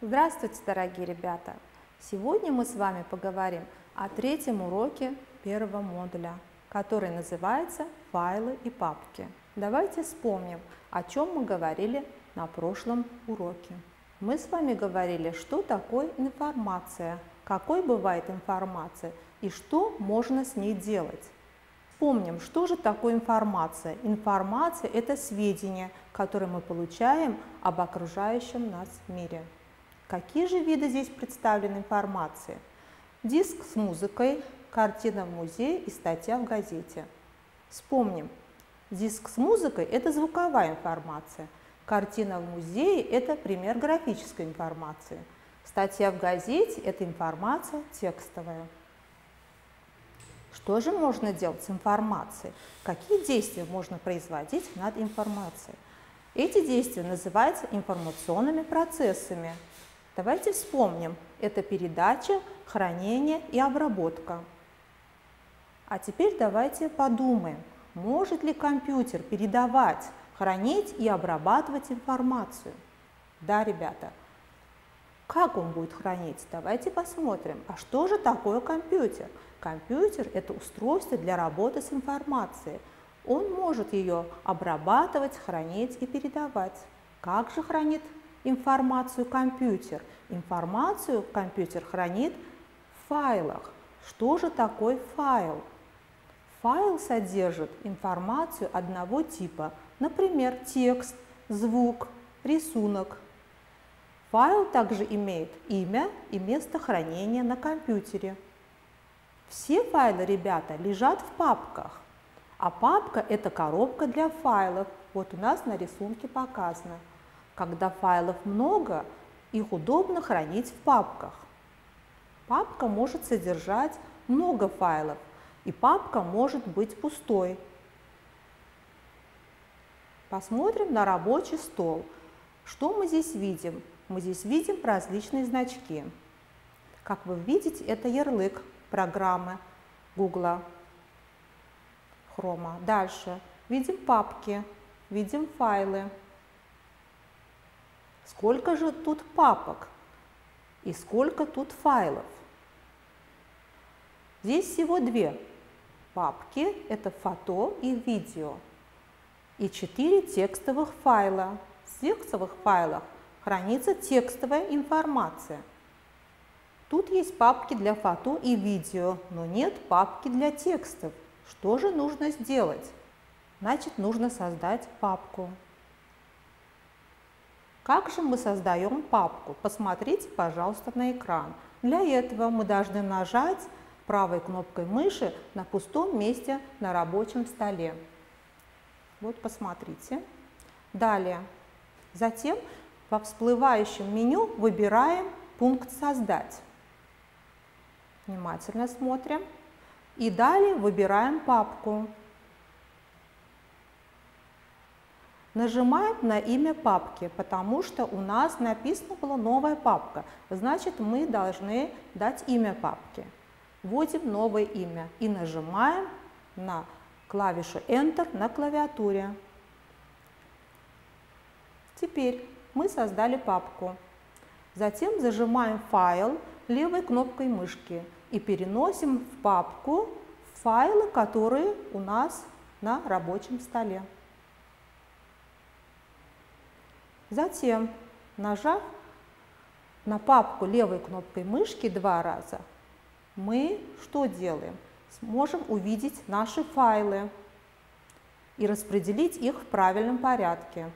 Здравствуйте, дорогие ребята! Сегодня мы с вами поговорим о третьем уроке первого модуля, который называется «Файлы и папки». Давайте вспомним, о чем мы говорили на прошлом уроке. Мы с вами говорили, что такое информация, какой бывает информация и что можно с ней делать. Помним, что же такое информация. Информация – это сведения, которые мы получаем об окружающем нас мире. Какие же виды здесь представлены информации? Диск с музыкой, картина в музее и статья в газете. Вспомним, диск с музыкой – это звуковая информация, картина в музее – это пример графической информации, статья в газете – это информация текстовая. Что же можно делать с информацией? Какие действия можно производить над информацией? Эти действия называются информационными процессами. Давайте вспомним, это передача, хранение и обработка. А теперь давайте подумаем, может ли компьютер передавать, хранить и обрабатывать информацию? Да, ребята. Как он будет хранить? Давайте посмотрим. А что же такое компьютер? Компьютер – это устройство для работы с информацией. Он может ее обрабатывать, хранить и передавать. Как же хранит информацию компьютер? Информацию компьютер хранит в файлах. Что же такое файл? Файл содержит информацию одного типа, например, текст, звук, рисунок. Файл также имеет имя и место хранения на компьютере. Все файлы, ребята, лежат в папках, а папка – это коробка для файлов. Вот у нас на рисунке показано. Когда файлов много, их удобно хранить в папках. Папка может содержать много файлов, и папка может быть пустой. Посмотрим на рабочий стол. Что мы здесь видим? Мы здесь видим различные значки. Как вы видите, это ярлык программы Google Chrome. Дальше видим папки, видим файлы. Сколько же тут папок и сколько тут файлов? Здесь всего две папки, это фото и видео, и 4 текстовых файла. В текстовых файлах хранится текстовая информация. Тут есть папки для фото и видео, но нет папки для текстов. Что же нужно сделать? Значит, нужно создать папку. Как же мы создаем папку? Посмотрите, пожалуйста, на экран. Для этого мы должны нажать правой кнопкой мыши на пустом месте на рабочем столе. Вот, посмотрите. Далее. Затем во всплывающем меню выбираем пункт «Создать». Внимательно смотрим. И далее выбираем папку. Нажимаем на имя папки, потому что у нас написано было «Новая папка». Значит, мы должны дать имя папки. Вводим новое имя и нажимаем на клавишу Enter на клавиатуре. Теперь мы создали папку. Затем зажимаем файл левой кнопкой мышки и переносим в папку файлы, которые у нас на рабочем столе. Затем, нажав на папку левой кнопкой мышки 2 раза, мы что делаем? Сможем увидеть наши файлы и распределить их в правильном порядке.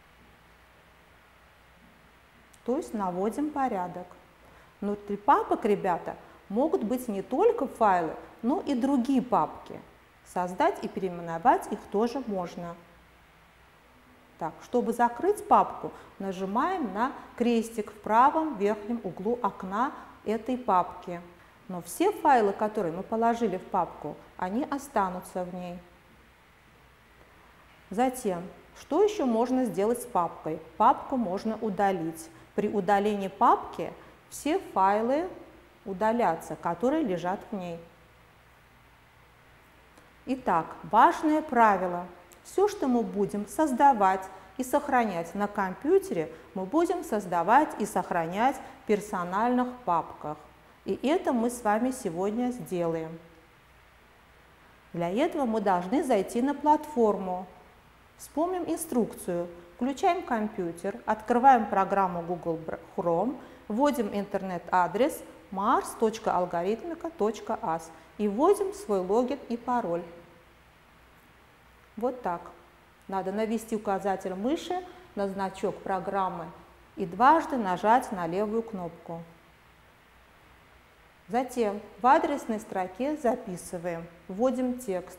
То есть наводим порядок. Внутри папок, ребята, могут быть не только файлы, но и другие папки. Создать и переименовать их тоже можно. Так, чтобы закрыть папку, нажимаем на крестик в правом верхнем углу окна этой папки. Но все файлы, которые мы положили в папку, они останутся в ней. Затем, что еще можно сделать с папкой? Папку можно удалить. При удалении папки все файлы удалятся, которые лежат в ней. Итак, важное правило. Все, что мы будем создавать, и сохранять. На компьютере мы будем создавать и сохранять в персональных папках. И это мы с вами сегодня сделаем. Для этого мы должны зайти на платформу. Вспомним инструкцию. Включаем компьютер, открываем программу Google Chrome, вводим интернет-адрес mars.algorithmica.as и вводим свой логин и пароль. Вот так. Надо навести указатель мыши на значок программы и дважды нажать на левую кнопку. Затем в адресной строке записываем, вводим текст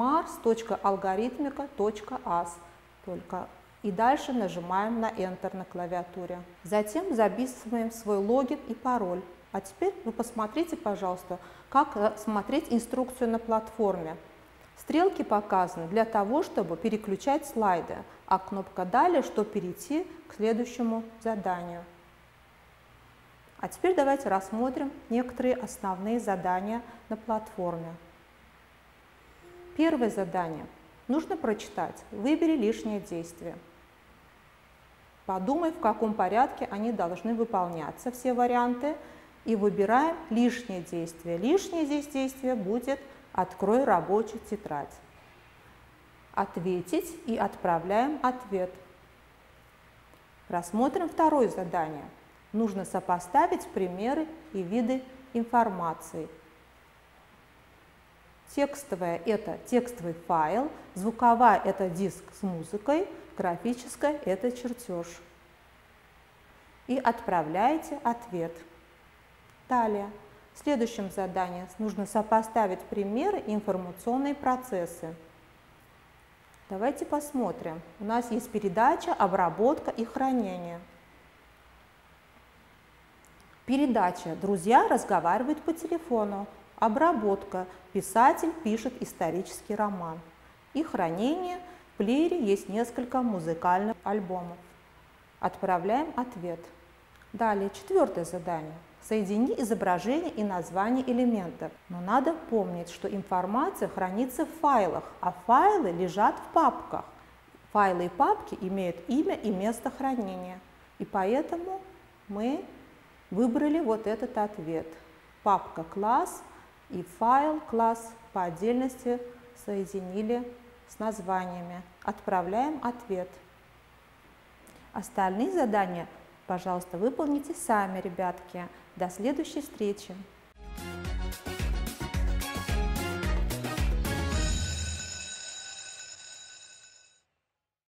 mars.algorithmica.as и дальше нажимаем на Enter на клавиатуре. Затем записываем свой логин и пароль. А теперь вы посмотрите, пожалуйста, как смотреть инструкцию на платформе. Стрелки показаны для того, чтобы переключать слайды, а кнопка «Далее», чтобы перейти к следующему заданию. А теперь давайте рассмотрим некоторые основные задания на платформе. Первое задание. Нужно прочитать. Выбери лишнее действие. Подумай, в каком порядке они должны выполняться, все варианты, и выбираем лишнее действие. Лишнее здесь действие будет «Открой рабочую тетрадь». Ответить и отправляем ответ. Рассмотрим второе задание. Нужно сопоставить примеры и виды информации. Текстовая – это текстовый файл, звуковая – это диск с музыкой, графическая – это чертеж. И отправляете ответ. Далее, в следующем задании нужно сопоставить примеры и информационные процессы. Давайте посмотрим. У нас есть передача, обработка и хранение. Передача. Друзья разговаривают по телефону. Обработка. Писатель пишет исторический роман. И хранение. В плеере есть несколько музыкальных альбомов. Отправляем ответ. Далее, четвертое задание. Соедини изображение и название элементов. Но надо помнить, что информация хранится в файлах, а файлы лежат в папках. Файлы и папки имеют имя и место хранения. И поэтому мы выбрали вот этот ответ. Папка «Класс» и файл «Класс» по отдельности соединили с названиями. Отправляем ответ. Остальные задания, пожалуйста, выполните сами, ребятки. До следующей встречи!